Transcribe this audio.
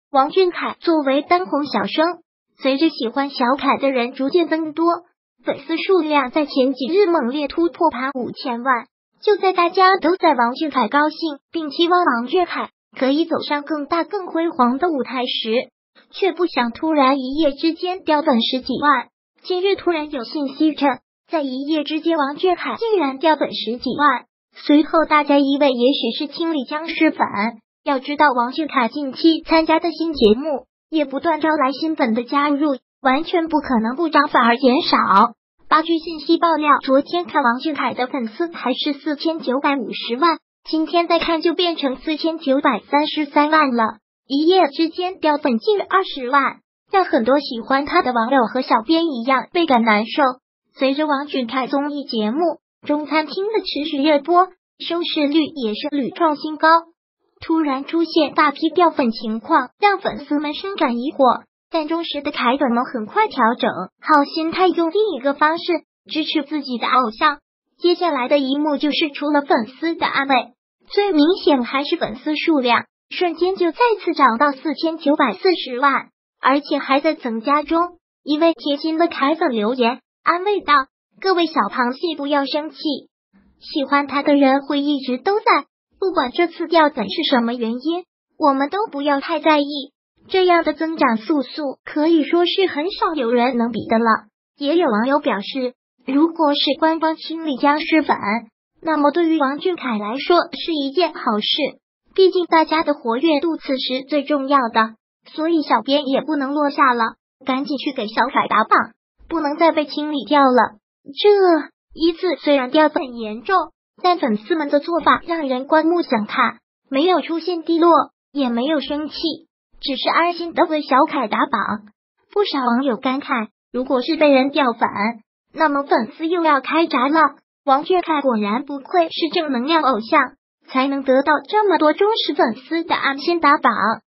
王俊凯作为当红小生，随着喜欢小凯的人逐渐增多，粉丝数量在前几日猛烈突破5000万。就在大家都在王俊凯高兴并期望王俊凯可以走上更大更辉煌的舞台时，却不想突然一夜之间掉粉10几万。今日突然有信息称，在一夜之间王俊凯竟然掉粉10几万，随后大家以为也许是清理僵尸粉。要知道王俊凯近期参加的新节目也不断招来新粉的加入，完全不可能不涨反而减少。据信息爆料，昨天看王俊凯的粉丝还是4950万，今天再看就变成4933万了，一夜之间掉粉近20万，让很多喜欢他的网友和小编一样倍感难受。随着王俊凯综艺节目《中餐厅》的持续热播，收视率也是屡创新高。突然出现大批掉粉情况，让粉丝们深感疑惑，但忠实的凯粉们很快调整好心态，用另一个方式支持自己的偶像。接下来的一幕就是除了粉丝的安慰，最明显还是粉丝数量瞬间就再次涨到4940万，而且还在增加中。一位贴心的凯粉留言安慰道：“各位小螃蟹不要生气，喜欢他的人会一直都在，不管这次掉粉是什么原因，我们都不要太在意。这样的增长速可以说是很少有人能比的了。”也有网友表示，如果是官方清理僵尸粉，那么对于王俊凯来说是一件好事，毕竟大家的活跃度此时最重要的，所以小编也不能落下了，赶紧去给小凯打榜，不能再被清理掉了。这一次虽然掉粉严重，但粉丝们的做法让人刮目相看，没有出现低落，也没有生气，只是安心的为小凯打榜。不少网友感慨，如果是被人掉粉，那么粉丝又要开闸了。王俊凯果然不愧是正能量偶像，才能得到这么多忠实粉丝的安心打榜。